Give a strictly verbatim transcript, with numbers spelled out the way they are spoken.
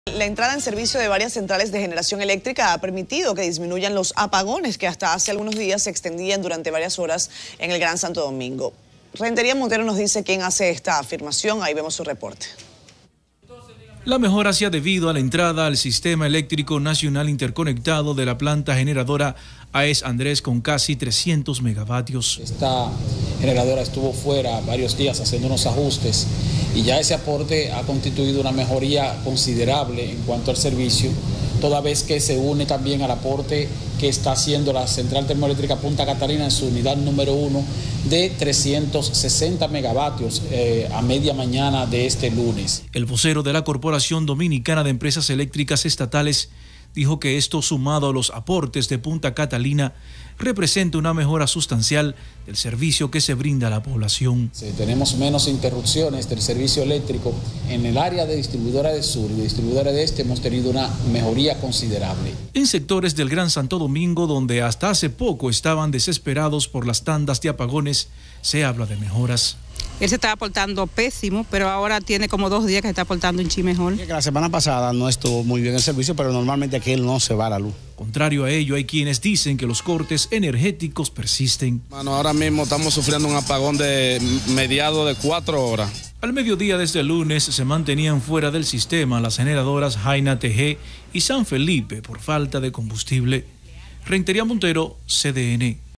La entrada en servicio de varias centrales de generación eléctrica ha permitido que disminuyan los apagones que hasta hace algunos días se extendían durante varias horas en el Gran Santo Domingo. Rentería Montero nos dice quién hace esta afirmación. Ahí vemos su reporte. La mejora se ha debido a la entrada al Sistema Eléctrico Nacional Interconectado de la planta generadora A E S Andrés con casi trescientos megavatios. Esta generadora estuvo fuera varios días haciendo unos ajustes y ya ese aporte ha constituido una mejoría considerable en cuanto al servicio, toda vez que se une también al aporte que está haciendo la Central Termoeléctrica Punta Catalina en su unidad número uno de trescientos sesenta megavatios eh, a media mañana de este lunes. El vocero de la Corporación Dominicana de Empresas Eléctricas Estatales dijo que esto, sumado a los aportes de Punta Catalina, representa una mejora sustancial del servicio que se brinda a la población. Sí, tenemos menos interrupciones del servicio eléctrico. En el área de distribuidora de sur y de distribuidora de este hemos tenido una mejoría considerable. En sectores del Gran Santo Domingo, donde hasta hace poco estaban desesperados por las tandas de apagones, se habla de mejoras. Él se estaba portando pésimo, pero ahora tiene como dos días que se está portando un chin mejor. La semana pasada no estuvo muy bien el servicio, pero normalmente aquí no se va la luz. Contrario a ello, hay quienes dicen que los cortes energéticos persisten. Bueno, ahora mismo estamos sufriendo un apagón de mediados de cuatro horas. Al mediodía de este lunes se mantenían fuera del sistema las generadoras Jaina T G y San Felipe por falta de combustible. Rentería Montero, C D N.